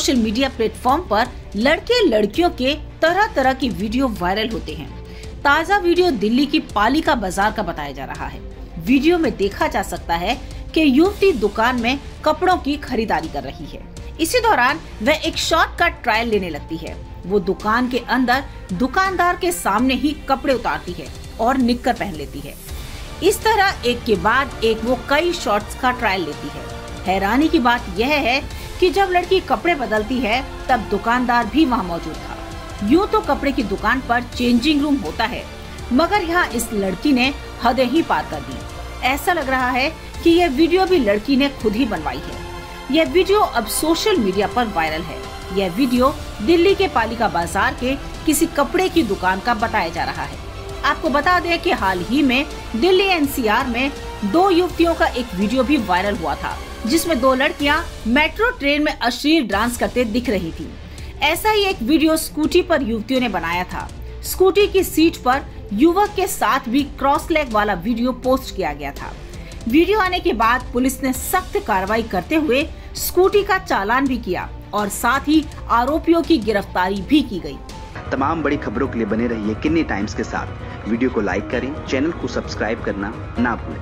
Social media platform पर लड़के लड़कियों के तरह तरह की वीडियो वायरल होते हैं। ताज़ा वीडियो दिल्ली की पालिका बाजार का बताया जा रहा है। वीडियो में देखा जा सकता है कि युवती दुकान में कपड़ों की खरीदारी कर रही है। इसी दौरान वह एक शॉर्ट का ट्रायल लेने लगती है। वो दुकान के अंदर दुकानदार के सामने ही कपड़े उतारती है और निक्कर पहन लेती है। इस तरह एक के बाद एक वो कई शॉर्ट्स का ट्रायल लेती है। हैरानी की बात यह है कि जब लड़की कपड़े बदलती है तब दुकानदार भी वहाँ मौजूद था। यूँ तो कपड़े की दुकान पर चेंजिंग रूम होता है, मगर यहाँ इस लड़की ने हदें ही पार कर दी। ऐसा लग रहा है कि यह वीडियो भी लड़की ने खुद ही बनवाई है। यह वीडियो अब सोशल मीडिया पर वायरल है। यह वीडियो दिल्ली के पालिका बाजार के किसी कपड़े की दुकान का बताया जा रहा है। आपको बता दें कि हाल ही में दिल्ली एनसीआर में 2 युवतियों का एक वीडियो भी वायरल हुआ था, जिसमें 2 लड़कियां मेट्रो ट्रेन में अश्लील डांस करते दिख रही थी। ऐसा ही एक वीडियो स्कूटी पर युवतियों ने बनाया था। स्कूटी की सीट पर युवक के साथ भी क्रॉस लेग वाला वीडियो पोस्ट किया गया था। वीडियो आने के बाद पुलिस ने सख्त कार्रवाई करते हुए स्कूटी का चालान भी किया और साथ ही आरोपियों की गिरफ्तारी भी की गई। तमाम बड़ी खबरों के लिए बने रहिए किन्नी टाइम्स के साथ। वीडियो को लाइक करें, चैनल को सब्सक्राइब करना ना भूलें।